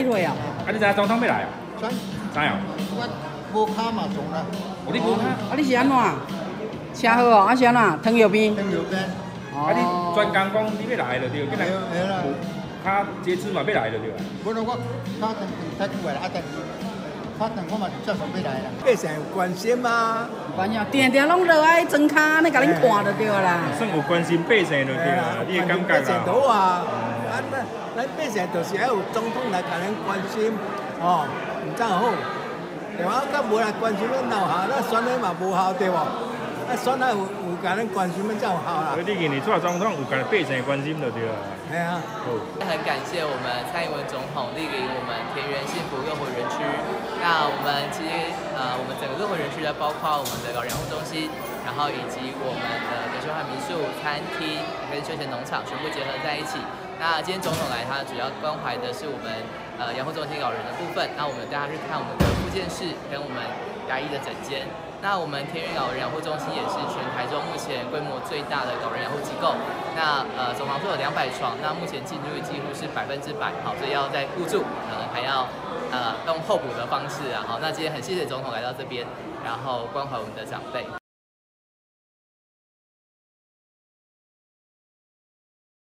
落啊。 啊，你知影总统要来啊？知影？ 我无卡嘛总啦。 你无卡？ 啊，你是安怎？车好哦，啊是安怎？糖尿病？ 糖尿病。 啊，你专工讲你要来就对，今日会啦。 卡截止嘛要来就对啊。 无啦，我卡等太久来，啊但是卡等我嘛照常要来啦。 百姓有关心吗？ 关心，定定拢落爱装卡，你甲恁看就对啦。 算有关心百姓就对啦，你的感觉啦。 百姓多啊，咱百姓就是要有总统来甲咱关心，哦，唔怎好。对啊，甲无来关心咱有效，咱选的嘛无效对无？啊，选啊有甲咱关心，咱才有效啦。 所以你今年做总统有甲百姓关心就对啦。 系啊。 很感谢我们蔡英文总统莅临我们田园幸福乐活园区。那我们其实我们整个乐活园区呢，包括我们的老人护中心，然后以及我们的德秀汉民宿、餐厅跟休闲农场全部结合在一起。那今天总统来，他主要关怀的是我们养护中心老人的部分。那我们带他去看我们的复健室跟我们牙医的诊间。那我们田园老人养护中心也是全台中目前规模最大的老人养护机构。那总房数有200床，那目前进入率几乎是100%，好，所以要再入住，还要用候补的方式啊。好，那今天很谢谢总统来到这边，然后关怀我们的长辈。